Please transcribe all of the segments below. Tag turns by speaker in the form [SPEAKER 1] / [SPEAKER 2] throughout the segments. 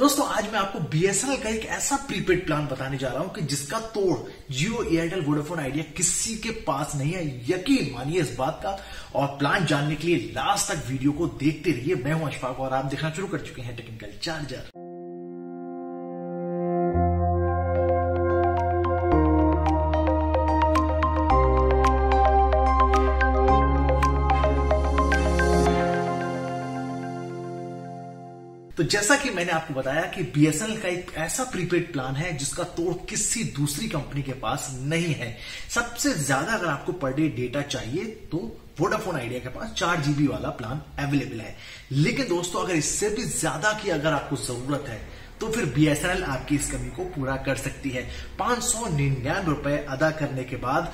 [SPEAKER 1] दोस्तों आज मैं आपको बीएसएनएल का एक ऐसा प्रीपेड प्लान बताने जा रहा हूं कि जिसका तोड़ जियो, एयरटेल, वोडाफोन आइडिया किसी के पास नहीं है। यकीन मानिए इस बात का। और प्लान जानने के लिए लास्ट तक वीडियो को देखते रहिए। मैं हूं अशफाक और आप देखना शुरू कर चुके हैं टेक्निकल चार्जर। तो जैसा कि मैंने आपको बताया कि बीएसएनएल का एक ऐसा प्रीपेड प्लान है जिसका तोड़ किसी दूसरी कंपनी के पास नहीं है। सबसे ज्यादा अगर आपको पर डे डेटा चाहिए तो वोडाफोन आइडिया के पास 4 GB वाला प्लान अवेलेबल है। लेकिन दोस्तों अगर इससे भी ज्यादा की अगर आपको जरूरत है तो फिर बीएसएनएल आपकी इस कमी को पूरा कर सकती है। 599 रुपए अदा करने के बाद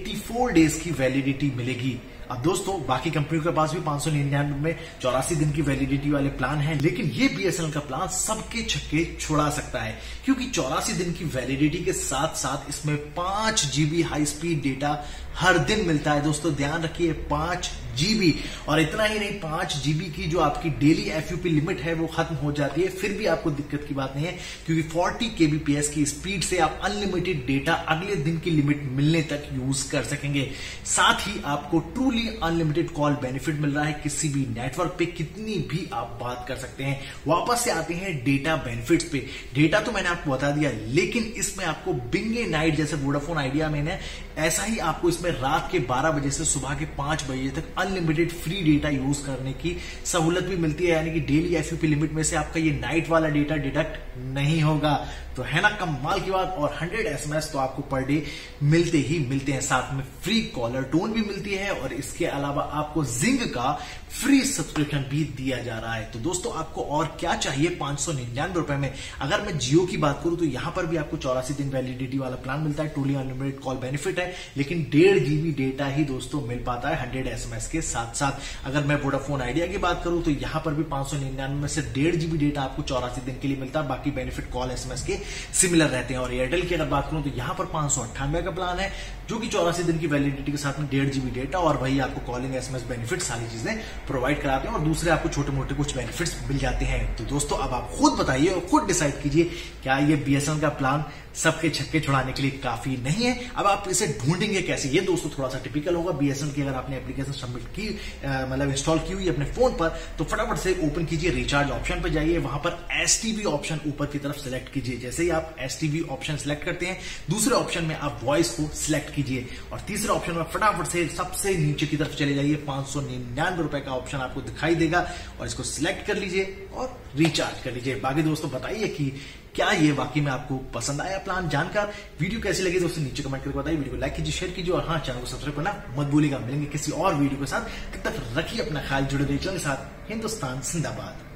[SPEAKER 1] 84 डेज की वैलिडिटी मिलेगी। अब दोस्तों बाकी कंपनियों के पास भी 599 में 84 दिन की वैलिडिटी वाले प्लान हैं, लेकिन ये बीएसएनएल का प्लान सबके छक्के छुड़ा सकता है क्योंकि 84 दिन की वैलिडिटी के साथ साथ इसमें 5 GB हाई स्पीड डेटा हर दिन मिलता है। दोस्तों ध्यान रखिए 5 GB। और इतना ही नहीं, 5 GB की जो आपकी डेली एफयूपी लिमिट है वो खत्म हो जाती है, फिर भी आपको दिक्कत की बात नहीं है क्योंकि 40 kbps की स्पीड से आप अनलिमिटेड डेटा अगले दिन की लिमिट मिलने तक यूज कर सकेंगे। साथ ही आपको ट्रूली अनलिमिटेड कॉल बेनिफिट मिल रहा है। किसी भी नेटवर्क पे कितनी भी आप बात कर सकते हैं। वापस से आते हैं डेटा बेनिफिट्स पे। डेटा तो मैंने आपको बता दिया, लेकिन इसमें आपको बिंगे नाइट जैसे वोडाफोन आइडिया में ऐसा ही आपको इसमें रात के 12 बजे से सुबह के 5 बजे तक अनलिमिटेड फ्री डेटा यूज करने की सहूलत भी मिलती है। यानी कि डेली एफयूपी लिमिट में से आपका ये नाइट वाला डेटा डिडक्ट नहीं होगा। तो है ना कमाल की बात। और 100 SMS तो आपको पर डे मिलते ही मिलते हैं। साथ में फ्री कॉलर टोन भी मिलती है और इसके अलावा आपको जिंग का फ्री सब्सक्रिप्शन भी दिया जा रहा है। तो दोस्तों आपको और क्या चाहिए 599 रुपए में। अगर मैं जियो की बात करूं तो यहां पर भी आपको 84 दिन वैलिडिटी वाला प्लान मिलता है। ट्रूली अनलिमिटेड कॉल बेनिफिट है, लेकिन 1.5 GB डेटा ही दोस्तों मिल पाता है 100 SMS के साथ साथ। अगर मैं वोडाफोन आइडिया की बात करूं तो यहां पर भी 599 में से 1.5 GB डेटा आपको 84 दिन के लिए मिलता है। बाकी बेनिफिट कॉल SMS के सिमिलर रहते हैं। और एयरटेल की अगर बात करूं तो यहां पर 598 का प्लान है जो कि 84 दिन की वैलिडिटी के साथ में 1.5 GB डेटा और वही आपको कॉलिंग SMS बेनिफिट सारी चीजें प्रोवाइड कराते हैं और दूसरे आपको छोटे मोटे कुछ बेनिफिट्स मिल जाते हैं। तो दोस्तों अब आप खुद बताइए और खुद डिसाइड कीजिए क्या ये बीएसएनएल का प्लान सबके छक्के छुड़ाने के लिए काफी नहीं है। अब आप इसे ढूंढेंगे कैसे, ये दोस्तों थोड़ा सा टिपिकल होगा। बीएसएनएल की अगर आपने एप्लीकेशन सबमिट की मतलब इंस्टॉल की हुई अपने फोन पर तो फटाफट से ओपन कीजिए, रिचार्ज ऑप्शन पर जाइए, वहां पर एसटीबी ऑप्शन ऊपर की तरफ सिलेक्ट कीजिए। जैसे ही आप एसटीबी ऑप्शन सिलेक्ट करते हैं दूसरे ऑप्शन में आप वॉइस को सिलेक्ट कीजिए और तीसरे ऑप्शन में फटाफट से सबसे नीचे की तरफ चले जाइए। 599 रुपए का ऑप्शन आपको दिखाई देगा और इसको सिलेक्ट कर लीजिए और रिचार्ज कर लीजिए। बाकी दोस्तों बताइए कि क्या ये वाकई में आपको पसंद आया प्लान जानकर। वीडियो कैसी लगी दोस्तों नीचे कमेंट करके बताइए। वीडियो को लाइक कीजिए, शेयर कीजिए और हाँ चैनल को सब्सक्राइब करना मत भूलिएगा। मिलेंगे किसी और वीडियो के साथ, तब तक रखिए अपना ख्याल, जुड़े रहिए चैनल के साथ। हिंदुस्तान जिंदाबाद।